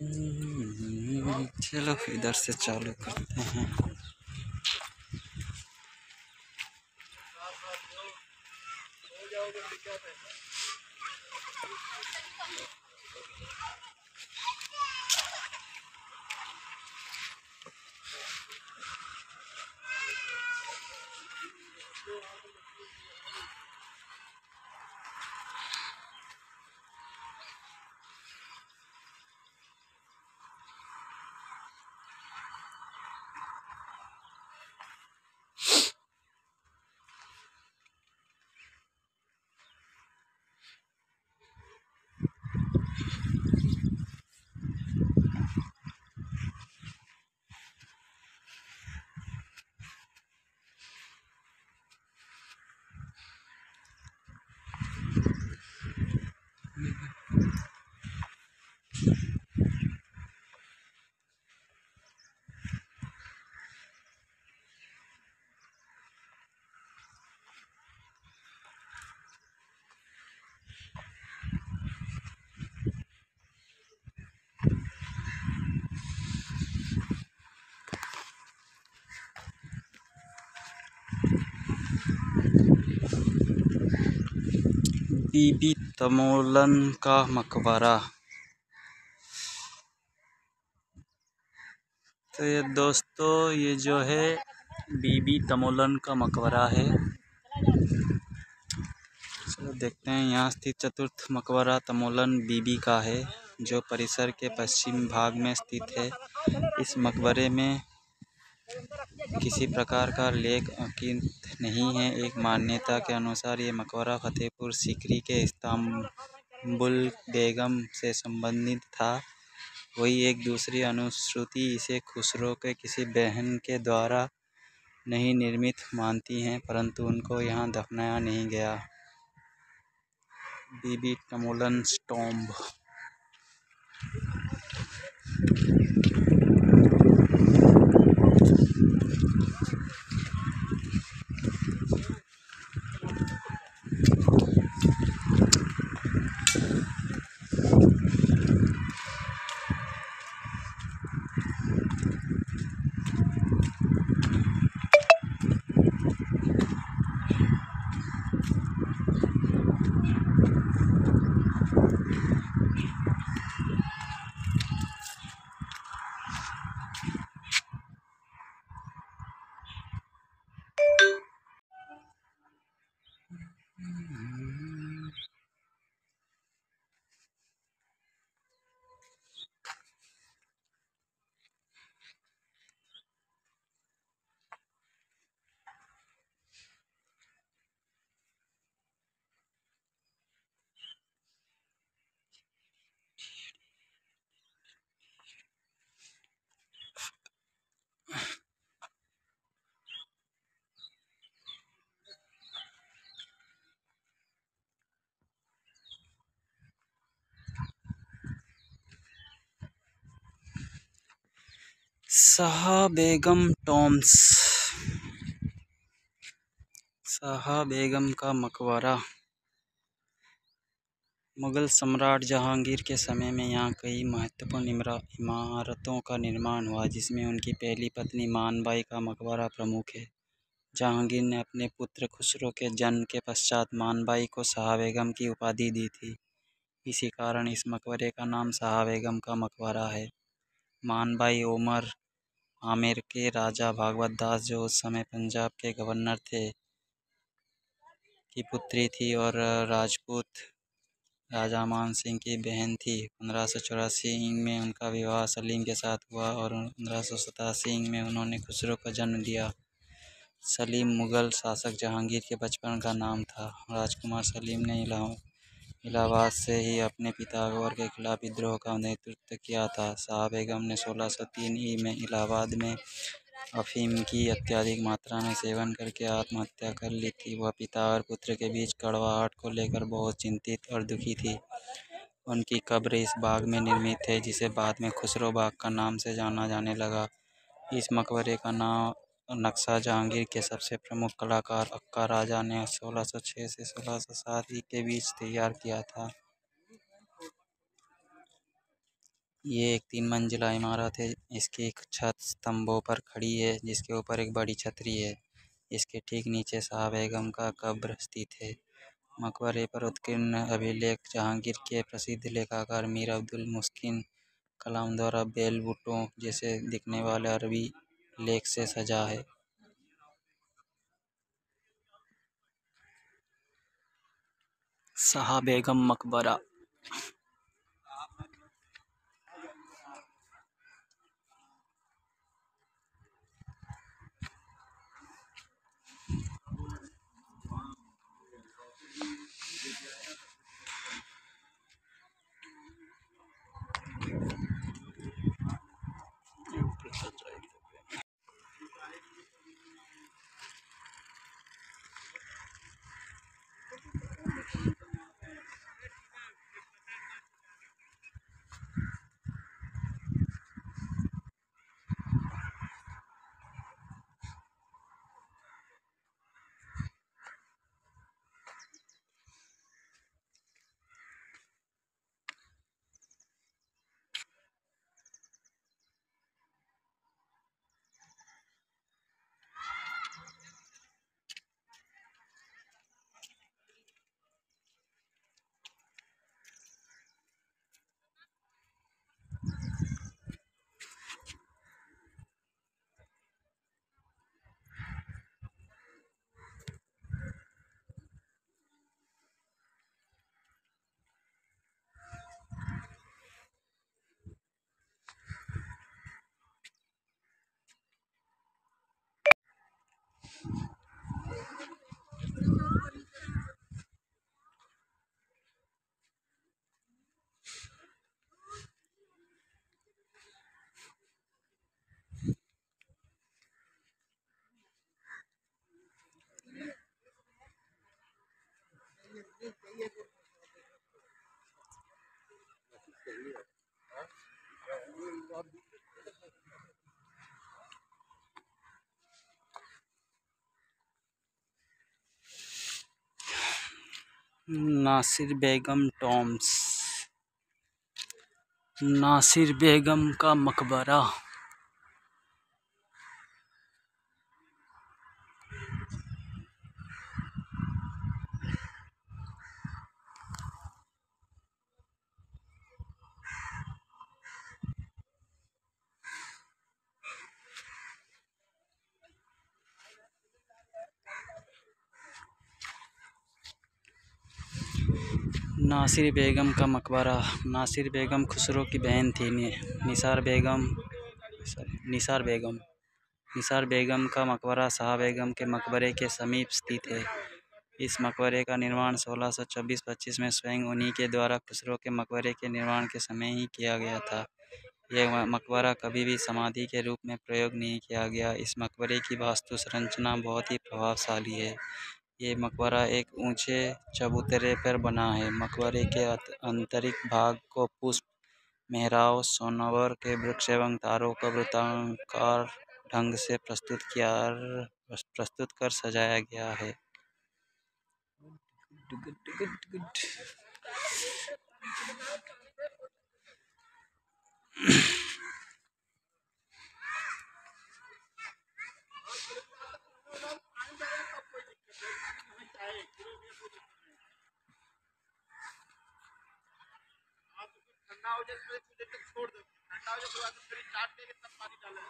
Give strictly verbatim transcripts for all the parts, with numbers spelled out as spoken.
हम्म, चलो इधर से चालू करते हैं। बीबी तमोलन का मकबरा। तो ये दोस्तों, ये जो है बीबी तमोलन का मकबरा है। चलो देखते हैं। यहाँ स्थित चतुर्थ मकबरा तमोलन बीबी का है, जो परिसर के पश्चिम भाग में स्थित है। इस मकबरे में किसी प्रकार का लेख अंकित नहीं है। एक मान्यता के अनुसार ये मकबरा फतेहपुर सीकरी के इस्तांबुल बेगम से संबंधित था। वही एक दूसरी अनुश्रुति इसे खुसरो के किसी बहन के द्वारा नहीं निर्मित मानती है, परंतु उनको यहाँ दफनाया नहीं गया। बीबी तमोलन्स टॉम्ब। शाह बेगम टॉम्ब्स। शाह बेगम का मकबरा। मुगल सम्राट जहांगीर के समय में यहाँ कई महत्वपूर्ण इमारतों का निर्माण हुआ, जिसमें उनकी पहली पत्नी मानबाई का मकबरा प्रमुख है। जहांगीर ने अपने पुत्र खुसरो के जन्म के पश्चात मानबाई को शाह बेगम की उपाधि दी थी। इसी कारण इस मकबरे का नाम शाह बेगम का मकबरा है। मानबाई उमर आमेर के राजा भागवत दास, जो उस समय पंजाब के गवर्नर थे, की पुत्री थी और राजपूत राजा मान सिंह की बहन थी। पंद्रह सौ चौरासी में उनका विवाह सलीम के साथ हुआ और पंद्रह सौ सतासी में उन्होंने खुसरो को जन्म दिया। सलीम मुगल शासक जहांगीर के बचपन का नाम था। राजकुमार सलीम ने इलाहाबाद से ही अपने पिता अकबर के खिलाफ विद्रोह का नेतृत्व किया था। शाह बेगम ने सोलह सौ तीन ई में इलाहाबाद में अफीम की अत्यधिक मात्रा में सेवन करके आत्महत्या कर ली थी। वह पिता और पुत्र के बीच कड़वाहट को लेकर बहुत चिंतित और दुखी थी। उनकी कब्र इस बाग में निर्मित है, जिसे बाद में खुसरो बाग का नाम से जाना जाने लगा। इस मकबरे का नाम नक्शा जहांगीर के सबसे प्रमुख कलाकार अक्का राजा ने सोलह सौ छह से सोलह सौ सात के बीच तैयार किया था। ये एक तीन मंजिला इमारत है। इसकी एक छत स्तंभों पर खड़ी है जिसके ऊपर एक बड़ी छतरी है। इसके ठीक नीचे शाह बेगम का कब्र स्थित है। मकबरे पर उत्कीर्ण अभिलेख जहांगीर के प्रसिद्ध लेखाकार मीर अब्दुल मुस्किन कलाम द्वारा बेल बूटों जैसे दिखने वाले अरबी लेख से सजा है। शाह बेगम मकबरा नासिर बेगम टॉम्स नासिर बेगम का मकबरा नासिर बेगम का मकबरा नासिर बेगम खुसरो की बहन थी। निसार बेगम निसार बेगम निसार बेगम का मकबरा शाह बेगम के मकबरे के समीप स्थित है। इस मकबरे का निर्माण सोलह सौ चौबीस पच्चीस में स्वयं उन्हीं के द्वारा खुसरो के मकबरे के निर्माण के समय ही किया गया था। यह मकबरा कभी भी समाधि के रूप में प्रयोग नहीं किया गया। इस मकबरे की वास्तु संरचना बहुत ही प्रभावशाली है। ये मकबरा एक ऊंचे चबूतरे पर बना है। मकबरे के आंतरिक भाग को पुष्प, मेहराब, सोनावर के वृक्ष एवं तारों का वृत्ताकार ढंग से प्रस्तुत किया प्रस्तुत कर सजाया गया है। छोड़ दो, ठंडा हो जाए तो फिर चाट लेके तब पानी डालें।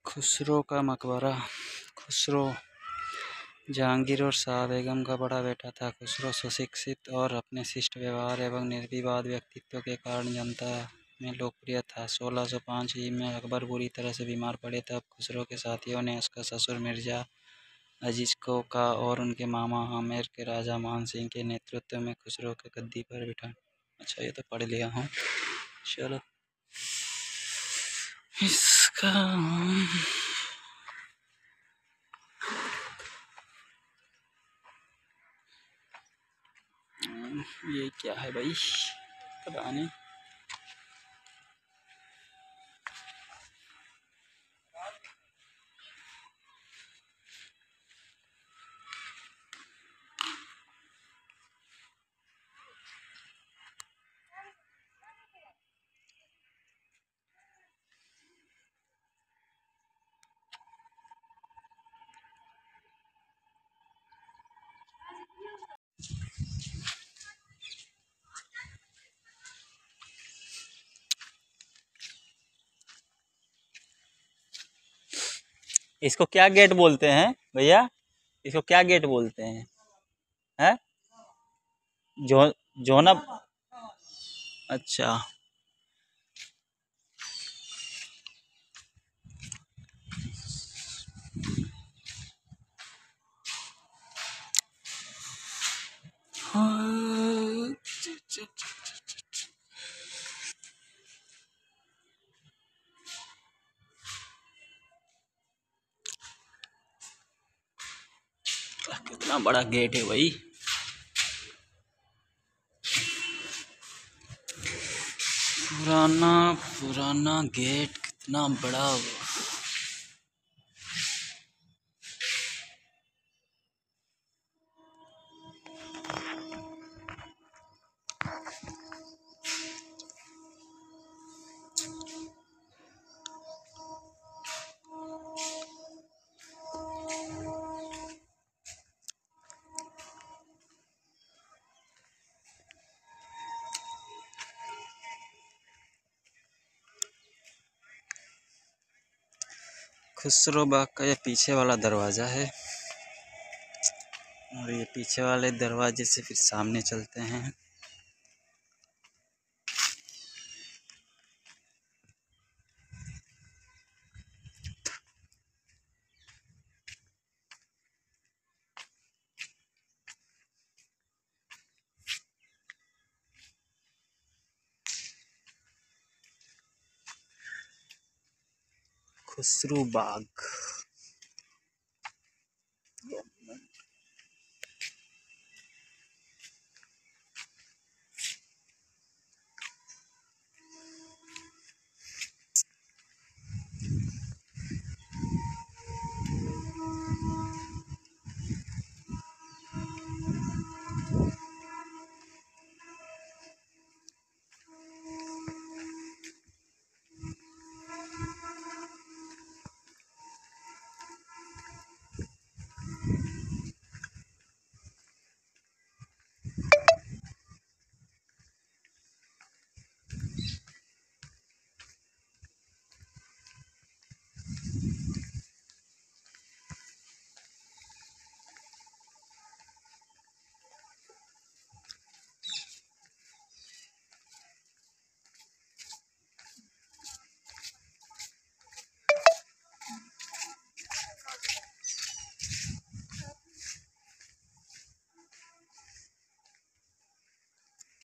खुसरो का मकबरा। खुसरो जहांगीर और शाह बेगम का बड़ा बेटा था। खुसरो सुशिक्षित और अपने शिष्ट व्यवहार एवं निर्विवाद व्यक्तित्व के कारण जनता में लोकप्रिय था। सोलह सौ पाँच ईस्वी में अकबर बुरी तरह से बीमार पड़े तब खुसरो के साथियों ने उसका ससुर मिर्जा अजीज को का और उनके मामा आमेर के राजा मान सिंह के नेतृत्व में खुसरो के गद्दी पर बिठा। अच्छा, ये तो पढ़ लिया हूँ। चलो इसका ये क्या है भाई, पता नहीं। इसको क्या गेट बोलते हैं भैया? इसको क्या गेट बोलते हैं? हैं? जो जोना। अच्छा। हाँ, कितना बड़ा गेट है भाई। पुराना पुराना गेट कितना बड़ा। खुसरो बाग का ये पीछे वाला दरवाज़ा है और ये पीछे वाले दरवाजे से फिर सामने चलते हैं। खुसरो बाग।